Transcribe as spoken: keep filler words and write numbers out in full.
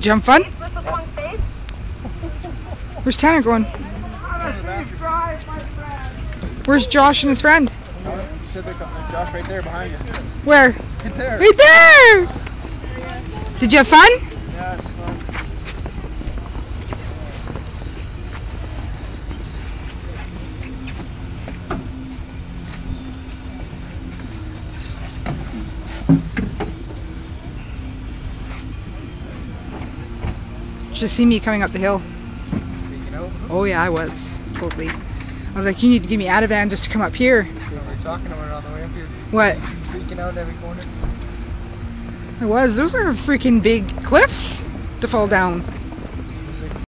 you have fun? Where's Tanner going? Where's Josh and his friend? Josh right there behind you. Where? Right there. Right there! Did you have fun? Yeah, it's fun. Just see me coming up the hill. Freaking out? Oh yeah, I was. Totally. I was like, you need to give me Ativan just to come up here. So we're talking about it on the way up here. What? Freaking out in every corner. I was. Those are freaking big cliffs to fall down.